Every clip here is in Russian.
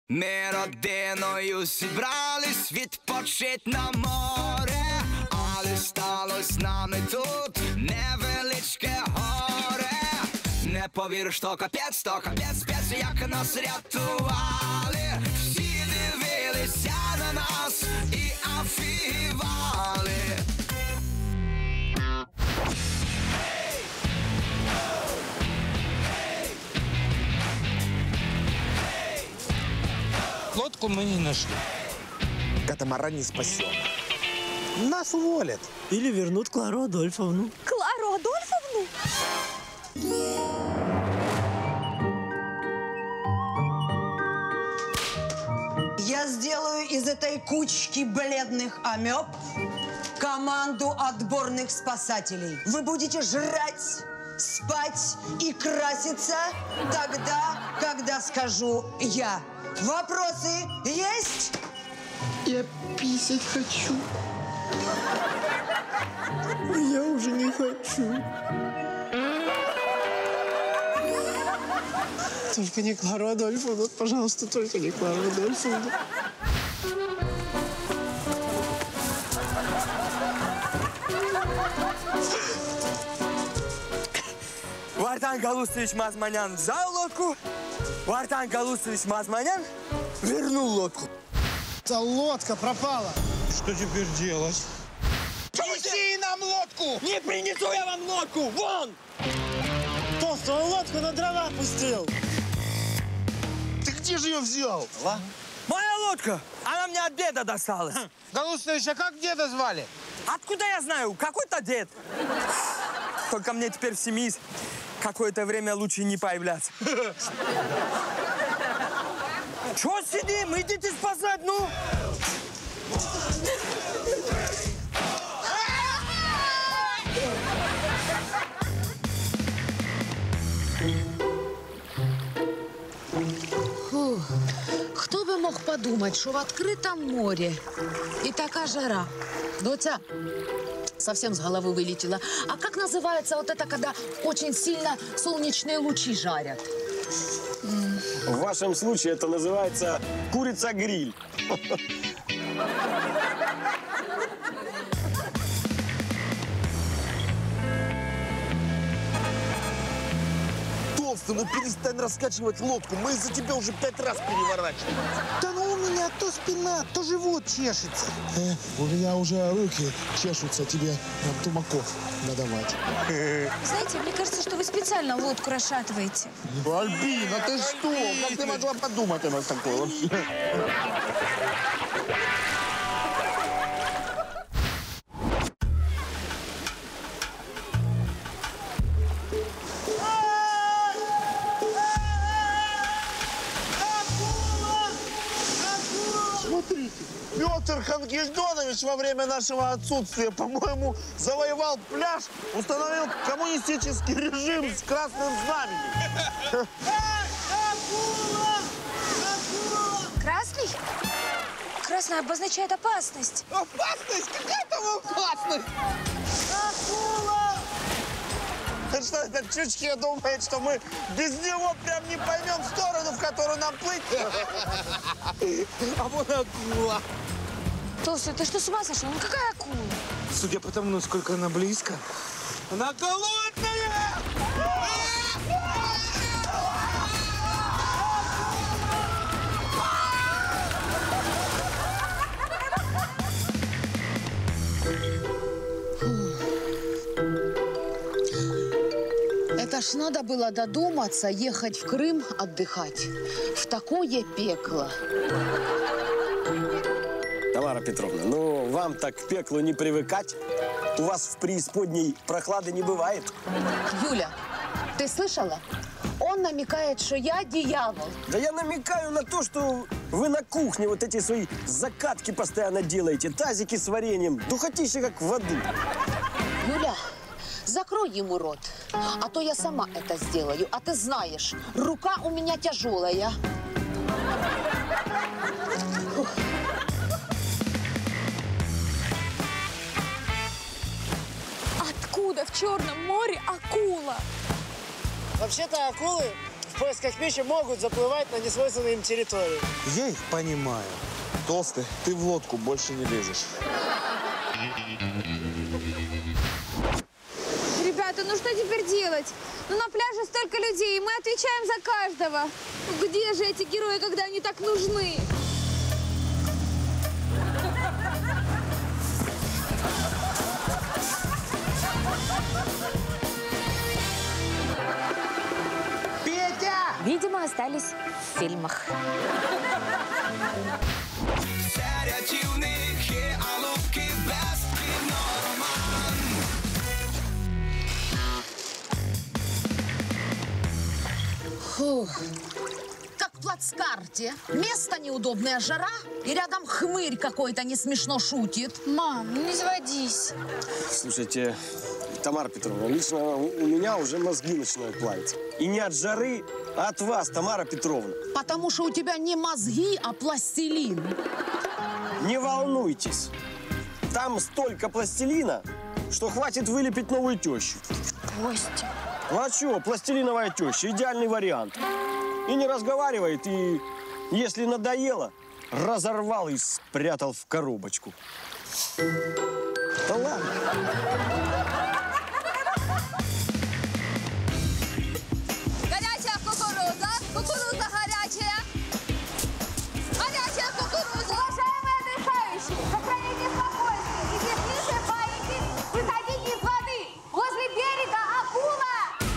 Ми родиною зібрались відпочить на море, але сталося з нами тут невеличке горе. Не повіриш, то капець, спец, як нас рятували. Всі дивилися на нас і афігівали. Лодку мы не нашли. Катамаран не спасен. Нас уволят. Или вернут Клару Адольфовну. Клару Адольфовну? Я сделаю из этой кучки бледных амеб команду отборных спасателей. Вы будете жрать, спать и краситься тогда, когда скажу я. Вопросы есть? Я писать хочу. Я уже не хочу. Только не Клару Адольфовну, пожалуйста, только не Клару Адольфовну. Вартан Галустович Мазманян взял лодку, Вартан Галустович Мазманян вернул лодку. Та лодка пропала. Что теперь делать? Неси нам лодку! Не принесу я вам лодку! Вон! Кто свою лодку на дрова пустил? Ты где же ее взял? Моя лодка! Она мне от деда досталась. Галустович, а как деда звали? Откуда я знаю? Какой-то дед. Только мне теперь в семье какое-то время лучше не появляться. Чё сидим? Идите спасать, ну! Фу. Хто би мог подумати, що в відкритому морі і така жара. Доця совсем с головы вылетела. А как называется вот это, когда очень сильно солнечные лучи жарят? В вашем случае это называется курица-гриль. Толстый, ну перестань раскачивать лодку. Мы из-за тебя уже 5 раз переворачиваем. Да ну у меня то спина, то живот чешется. У меня уже руки чешутся тебе тумаков надавать. Знаете, мне кажется, что вы специально лодку расшатываете. Альбина, ты что? Как ты могла подумать о нас такое вообще? Смотрите, Петр Хангельдонович во время нашего отсутствия, по-моему, завоевал пляж, установил коммунистический режим с красным знаменем. Красный? Красный обозначает опасность. Опасность? Какая там опасность? Акула! Что этот Чучхе думает, что мы без него прям не поймем сторону, в которую нам плыть? А вот акула. Толстый, ты что, с ума сошел? Ну какая акула? Судя по тому, насколько она близко. Она голодная! Это ж надо было додуматься ехать в Крым отдыхать. В такое пекло. Тамара Петровна, ну вам так к пеклу не привыкать. У вас в преисподней прохлады не бывает. Юля, ты слышала? Он намекает, что я дьявол. Да я намекаю на то, что вы на кухне вот эти свои закатки постоянно делаете, тазики с вареньем, духотище как в аду. Юля, закрой ему рот, а то я сама это сделаю. А ты знаешь, рука у меня тяжелая. Откуда в Черном море акула? Вообще-то акулы в поисках пищи могут заплывать на несвойственную им территорию. Я их понимаю. Толстый, ты в лодку больше не лезешь. Ребята, ну что теперь делать? Ну на пляже столько людей, и мы отвечаем за каждого. Где же эти герои, когда они так нужны? Видимо, остались в фильмах. Фух. Как в плацкарте. Место неудобное, жара, и рядом хмырь какой-то не смешно шутит. Мам, ну не заводись. Слушайте, Тамара Петровна, лично у меня уже мозги начинают плавиться. И не от жары, а от вас, Тамара Петровна. Потому что у тебя не мозги, а пластилин. Не волнуйтесь. Там столько пластилина, что хватит вылепить новую тещу. Костя. Ну а что, пластилиновая теща, идеальный вариант. И не разговаривает, и если надоело, разорвал и спрятал в коробочку. Да ладно. Горячая кукуруза, кукуруза горячая. Горячая кукуруза. Уважаемые отдыхающие, сохраните спокойствие и тише боитесь выходить из воды. Возле берега акула.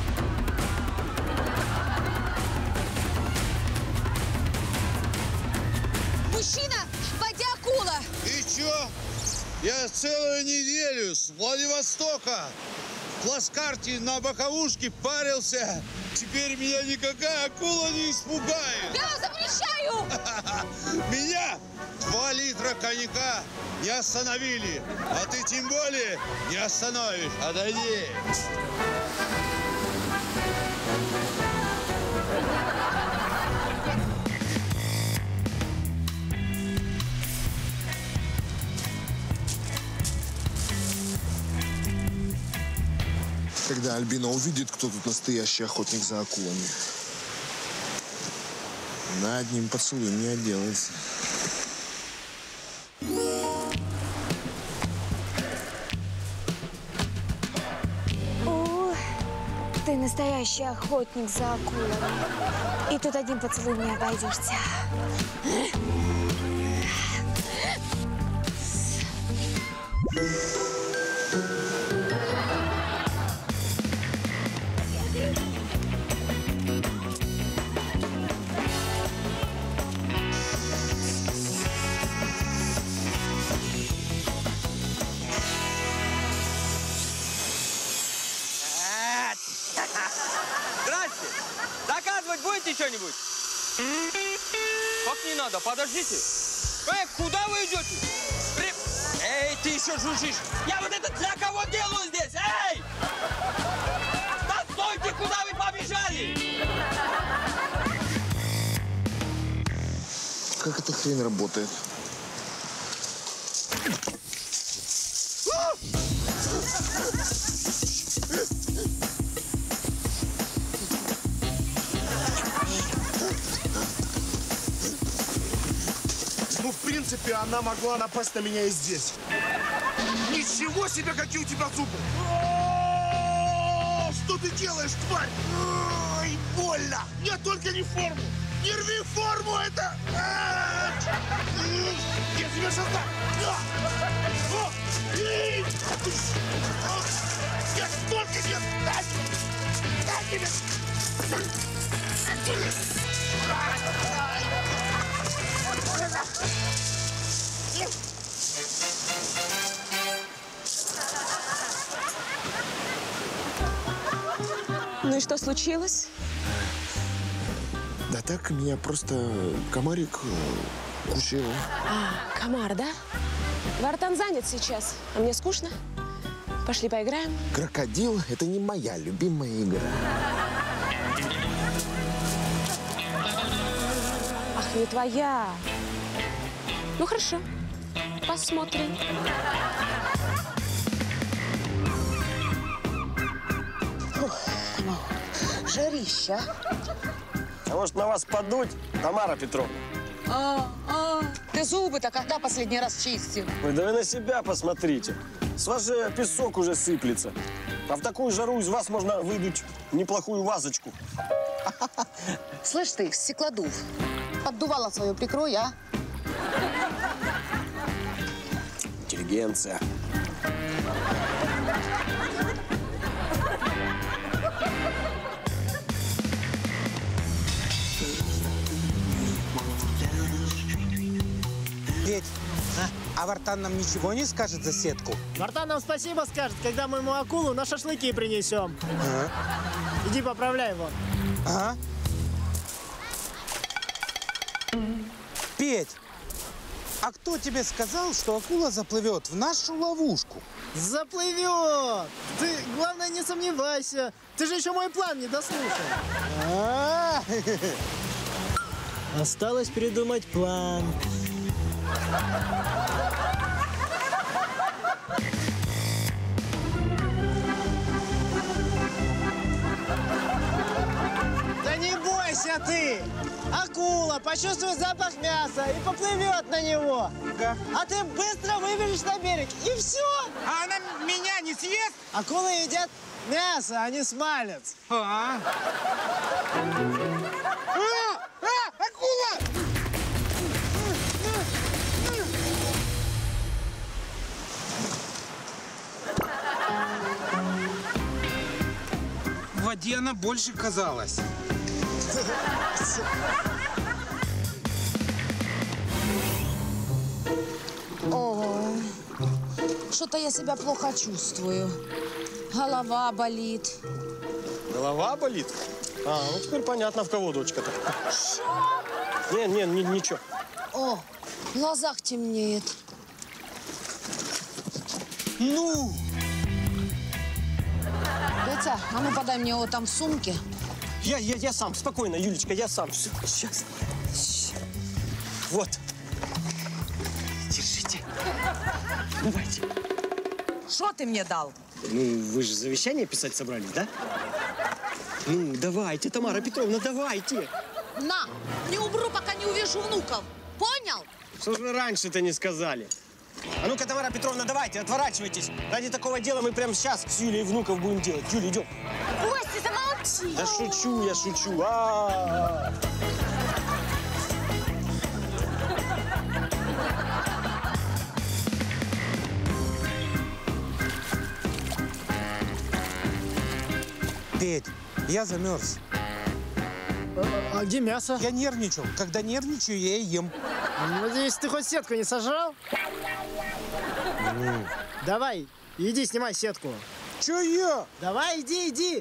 Мужчина, в воде акула. И чё? Я целую неделю с Владивостока в плацкарте на боковушке парился. Теперь меня никакая акула не испугает. Я запрещаю! Меня 2 литра коньяка не остановили. А ты тем более не остановишь. Отойди. Когда Альбина увидит, кто тут настоящий охотник за акулами, на одним поцелуем не отделается. О, ты настоящий охотник за акулами. И тут одним поцелуем не обойдешься. Здрасте! Заказывать будете что-нибудь? Как не надо, подождите. Куда вы идете? Эй, ты еще жужжишь. Я вот это для кого делаю здесь? Эй! Да стойте, куда вы побежали? Как эта хрень работает? Ну, в принципе, она могла напасть на меня и здесь. Ничего себе, какие у тебя зубы! Что ты делаешь, тварь? Ой, больно! Нет, только не форму! Не рви форму, это... Я тебя сейчас дам! Я столько нет! Дай тебе! Ну и что случилось? Да так, меня просто комарик укусил. А, комар, да? Вартан занят сейчас, а мне скучно. Пошли поиграем. Крокодил – это не моя любимая игра. Ах, не твоя. Ну хорошо, посмотрим. Жарища. А может, на вас подуть, Тамара Петровна? Ты зубы-то когда последний раз чистил? Ой, да вы на себя посмотрите. С вас же песок уже сыплется. А в такую жару из вас можно выдуть неплохую вазочку. Слышь ты, стеклодув, поддувало свое прикрой, а? Интеллигенция. Петь, а Вартан нам ничего не скажет за сетку? Вартан нам спасибо скажет, когда мы ему акулу на шашлыки принесем. Ага. Иди поправляй его. Ага. Петь, а кто тебе сказал, что акула заплывет в нашу ловушку? Заплывет! Ты, главное, не сомневайся. Ты же еще мой план не дослушал. Осталось придумать план. Да не бойся ты! Акула почувствует запах мяса и поплывет на него. А ты быстро выбежишь на берег, и все. А она меня не съест? Акулы едят мясо, а не смалец. Акула! В воде она больше казалась. О, что-то я себя плохо чувствую. Голова болит. Голова болит? А, ну теперь понятно, в кого дочка-то. Не, ничего. О, в глазах темнеет. Ну! Петя, а ну подай мне его там в сумке. Я сам, спокойно, Юлечка, я сам. Сейчас. Вот. Держите. Давайте. Что ты мне дал? Ну, вы же завещание писать собрались, да? Ну, давайте, Тамара Петровна, давайте. На, не уберу, пока не увижу внуков. Понял? Что же вы раньше-то не сказали? А ну-ка, Тамара Петровна, давайте, отворачивайтесь. Ради такого дела мы прямо сейчас с Юлей внуков будем делать. Юля, идем. Костя, замолчи. Да шучу, я шучу. Петь, я замерз. А где мясо? Я нервничал. Когда нервничаю, я и ем. Надеюсь, ты хоть сетку не сожрал? Давай, иди, снимай сетку. Чё я? Давай, иди.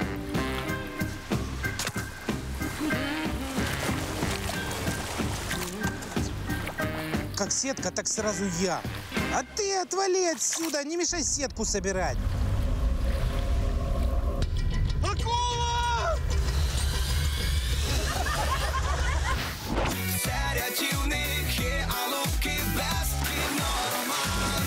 Как сетка, так сразу я. А ты отвали отсюда, не мешай сетку собирать. Акула! Рятівник є, а луки без кінорман.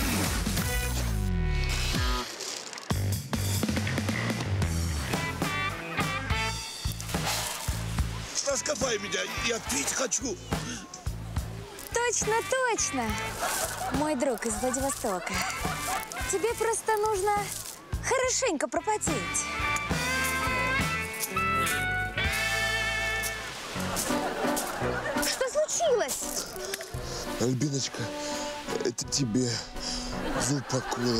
Раскопай меня, я пить хочу. Точно. Мой друг из Владивостока. Тебе просто нужно хорошенько пропотеть. Что случилось? Альбиночка, это тебе зуб акулы.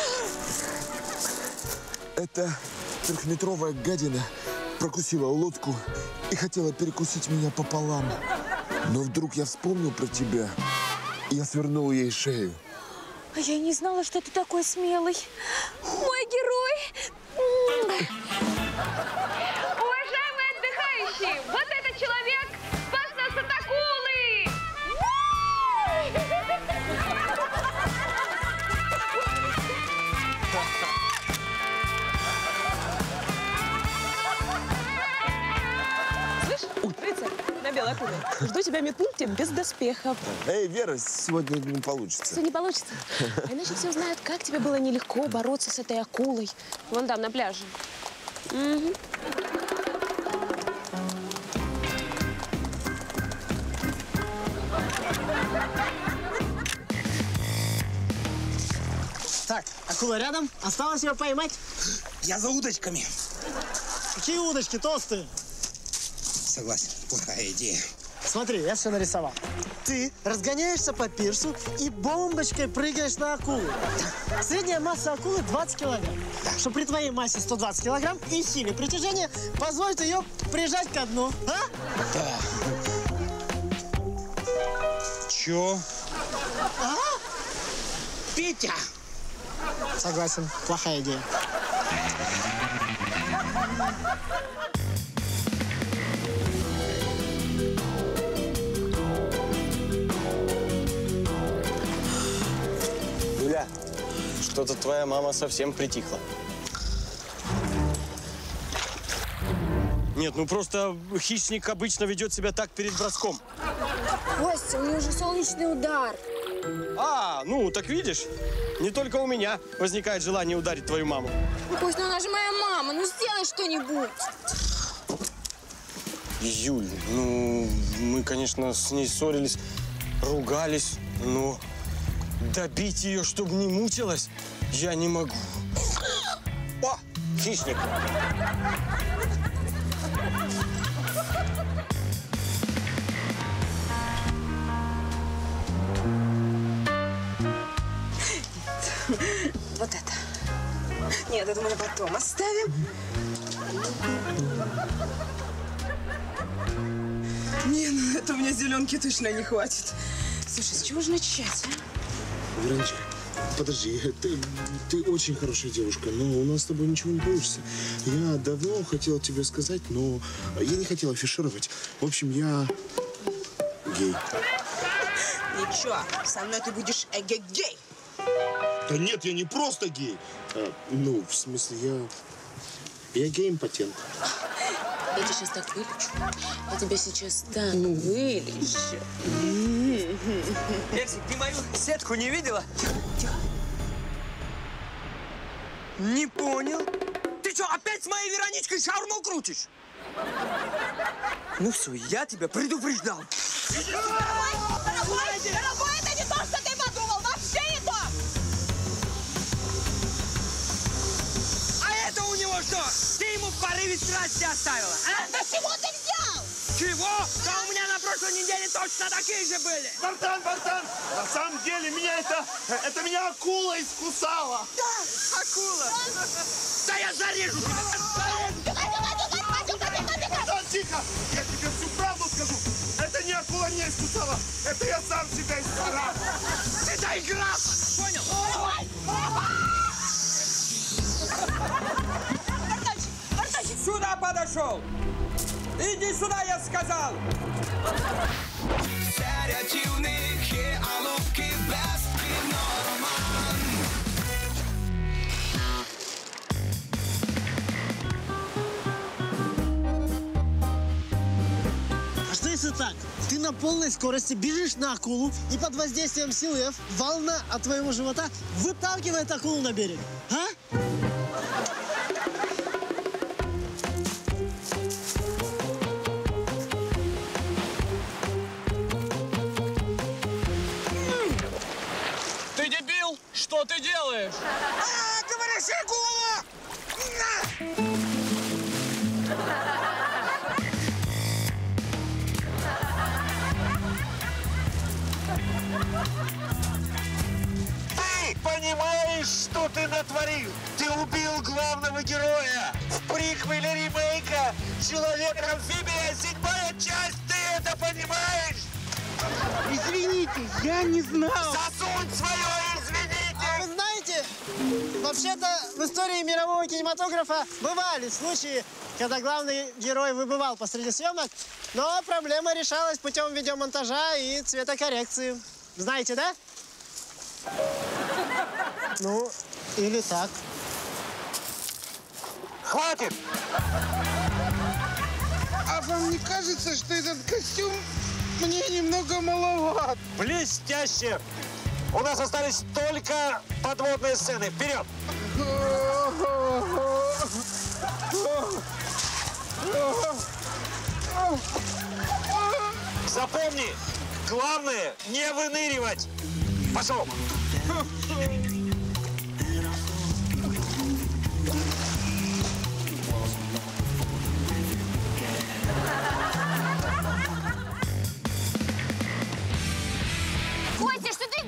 Эта трехметровая гадина прокусила лодку и хотела перекусить меня пополам. Но вдруг я вспомнил про тебя, и я свернул ей шею. А я не знала, что ты такой смелый. Мой герой! Уважаемые отдыхающие, вот этот человек спас нас от акулы! Слышь, рыцарь на белой акуле, жду тебя в медпункте без доспехов. Эй, Вера, сегодня не получится. Все не получится. А иначе все узнают, как тебе было нелегко бороться с этой акулой. Вон там, на пляже. Угу. Акула рядом. Осталось ее поймать. Я за удочками. Какие удочки толстые? Согласен, плохая идея. Смотри, я все нарисовал. Ты разгоняешься по пирсу и бомбочкой прыгаешь на акулу. Средняя масса акулы 20 килограмм. Что при твоей массе 120 килограмм и силе притяжения позволит ее прижать ко дну. А? Да. Чё? А? Петя! Согласен, плохая идея. Юля, что-то твоя мама совсем притихла. Нет, ну просто хищник обычно ведет себя так перед броском. Костя, у нее же солнечный удар. А, ну, так видишь, не только у меня возникает желание ударить твою маму. Кость, ну она же моя мама, ну сделай что-нибудь. Юль, ну, мы, конечно, с ней ссорились, ругались, но добить ее, чтобы не мучилась, я не могу. О, хищник. Вот это. Нет, это мы потом оставим. Не, ну это у меня зеленки точно не хватит. Слушай, с чего же начать, а? Вероничка, подожди, ты очень хорошая девушка, но у нас с тобой ничего не получится. Я давно хотел тебе сказать, но я не хотел афишировать. В общем, я гей. Ничего, со мной ты будешь гей. Да нет, я не просто гей. Ну, в смысле, я гей-импотент. Я тебя сейчас так вылечу. Я тебя сейчас так вылечу. Лексик, ты мою сетку не видела? Тихо. Не понял. Ты что, опять с моей Вероничкой шаурму крутишь? Ну все, я тебя предупреждал. Дорогой, это не то, что ты подумал, вообще не то! А это у него что? Ты ему в порыве страсти оставила, а? Да чего ты взял? Чего? Да у меня на прошлой неделе точно такие же были. Бартан, на самом деле меня это меня акула искусала. Да, акула. Да я зарежу тебя. Да, тихо, я тебе всю правду скажу. Это не акула меня искусала, это я сам себя искусал. Это игра, понял? Бартачик, сюда подошел. Иди сюда, я сказал. Варіативних є, а ловки без кінороман. А что если так? Ты на полной скорости бежишь на акулу, и под воздействием сил F волна от твоего живота выталкивает акулу на берег. А? Ты дебил? Что ты делаешь? Говоришь, акула! Ты понимаешь, что ты натворил? Ты убил главного героя. В приквеле ремейка «Человек-амфибия» 7-я часть. Ты это понимаешь? Извините, я не знал. Засунь свое «извините». А вы знаете, вообще-то в истории мирового кинематографа бывали случаи, когда главный герой выбывал посреди съемок, но проблема решалась путем видеомонтажа и цветокоррекции. Знаете, да? Ну, или так. Хватит! А вам не кажется, что этот костюм мне немного маловат? Блестяще! У нас остались только подводные сцены. Вперед! Запомни, главное не выныривать. Пошел!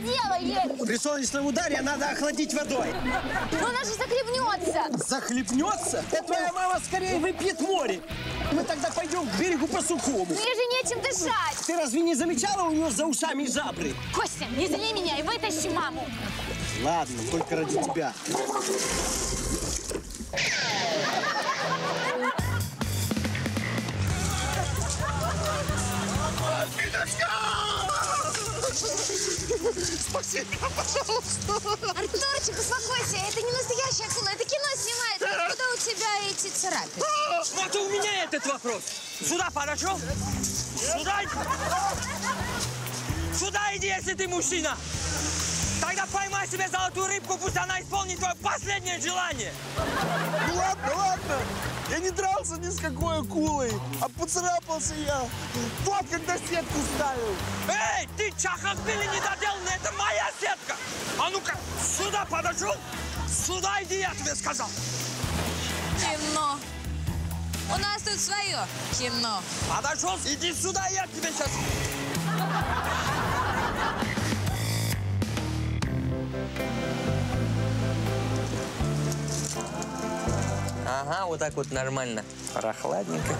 делаешь? При солнечном ударе надо охладить водой. Но она же захлебнется. Захлебнется? Это твоя мама скорее выпьет море. Мы тогда пойдем к берегу по сухому. Мне же нечем дышать. Ты разве не замечала у нее за ушами жабры? Костя, не зли меня и вытащи маму. Ладно, только ради тебя. Спаси меня, пожалуйста! Артурчик, успокойся, это не настоящая акула, это кино снимает. Откуда у тебя эти царапины? Вот и у меня этот вопрос. Сюда подошел? Сюда иди. Сюда иди, если ты мужчина. Тогда поймай себе золотую рыбку, пусть она исполнит твое последнее желание. Ну ладно, ладно. Я не дрался ни с какой акулой, а поцарапался я. Вот когда сетку ставил. Эй, ты чахохбили недоделанный, это моя сетка. А ну-ка, сюда подошел. Сюда иди, я тебе сказал. Кино. У нас тут свое кино. Подошел, иди сюда, я тебе сейчас... Ага, вот так вот нормально. Прохладненько.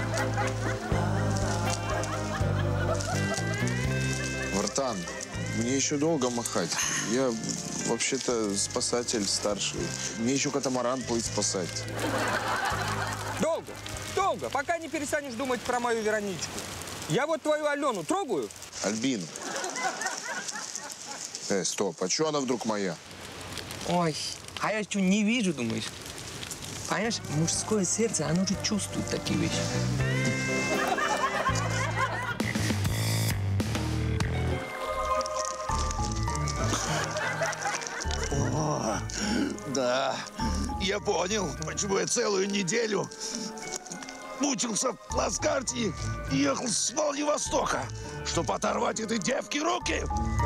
Вартан, мне еще долго махать. Я вообще-то спасатель старший. Мне еще катамаран плыть спасать. Долго, долго, пока не перестанешь думать про мою Вероничку. Я вот твою Алену трогаю. Альбину. Стоп, а что она вдруг моя? Ой, а я что, не вижу, думаешь? Понимаешь, мужское сердце, оно же чувствует такие вещи. О, да, я понял, почему я целую неделю мучился в плацкарте и ехал с Владивостока, чтобы оторвать этой девке руки.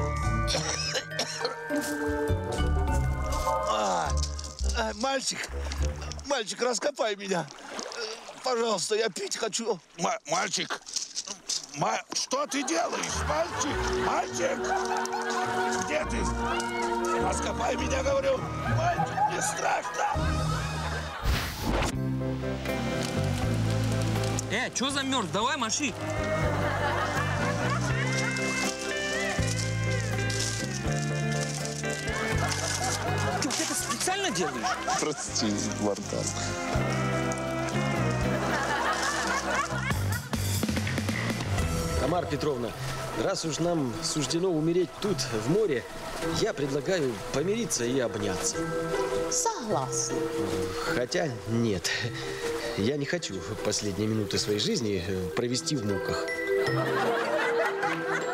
Мальчик, раскопай меня. Пожалуйста, я пить хочу. Мальчик, что ты делаешь, мальчик? Где ты? Раскопай меня, говорю. Мальчик, мне страшно. Что замерз? Давай, маши. Ты вот это специально делаешь? Прости, Вартан. Тамара Петровна, раз уж нам суждено умереть тут, в море, я предлагаю помириться и обняться. Согласна. Хотя нет, я не хочу последние минуты своей жизни провести в муках.